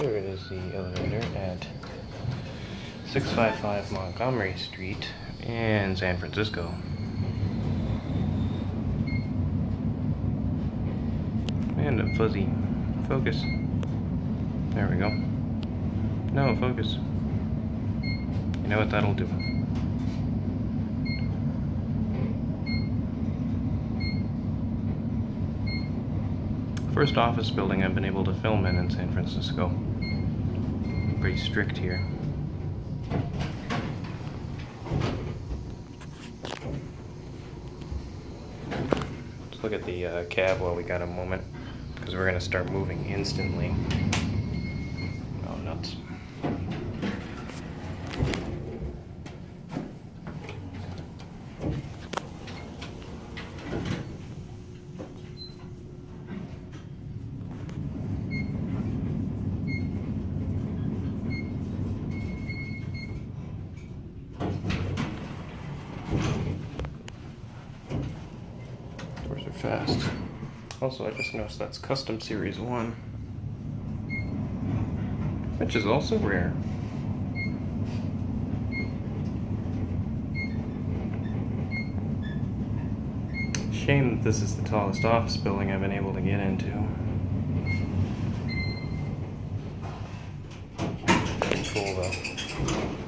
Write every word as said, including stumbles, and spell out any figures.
Here it is, the elevator at six five five Montgomery Street in San Francisco. And a fuzzy focus. There we go. No, focus. You know what that'll do. First office building I've been able to film in in San Francisco. Pretty strict here. Let's look at the uh, cab while we got a moment, because we're going to start moving instantly. Oh, nuts. Doors are fast. Also, I just noticed that's Custom Series one, which is also rare. Shame that this is the tallest office building I've been able to get into. Pretty cool though.